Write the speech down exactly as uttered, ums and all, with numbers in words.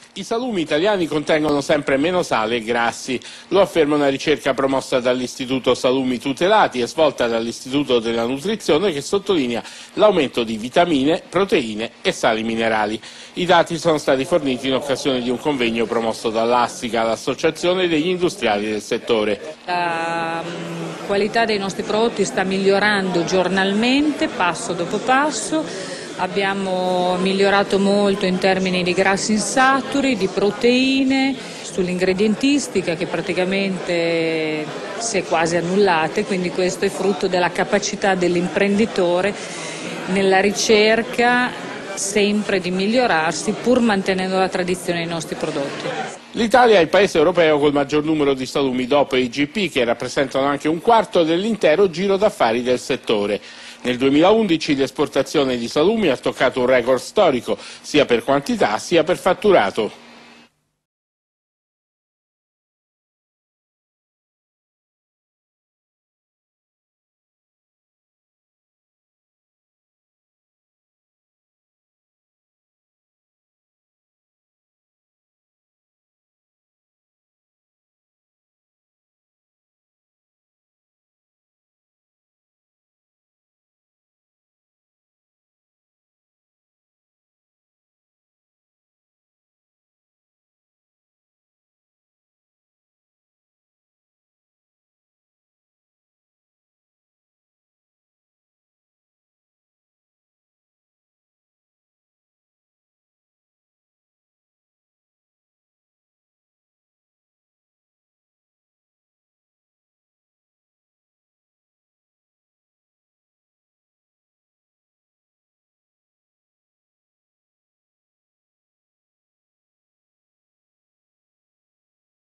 I salumi italiani contengono sempre meno sale e grassi, lo afferma una ricerca promossa dall'Istituto Salumi Tutelati e svolta dall'Istituto della Nutrizione, che sottolinea l'aumento di vitamine, proteine e sali minerali. I dati sono stati forniti in occasione di un convegno promosso dall'Assica, l'Associazione degli Industriali del settore. La qualità dei nostri prodotti sta migliorando giornalmente, passo dopo passo. Abbiamo migliorato molto in termini di grassi insaturi, di proteine, sull'ingredientistica che praticamente si è quasi annullata, quindi questo è frutto della capacità dell'imprenditore nella ricerca sempre di migliorarsi pur mantenendo la tradizione dei nostri prodotti. L'Italia è il paese europeo col maggior numero di salumi dopo i G P, che rappresentano anche un quarto dell'intero giro d'affari del settore. Nel duemilaundici l'esportazione di salumi ha toccato un record storico, sia per quantità sia per fatturato.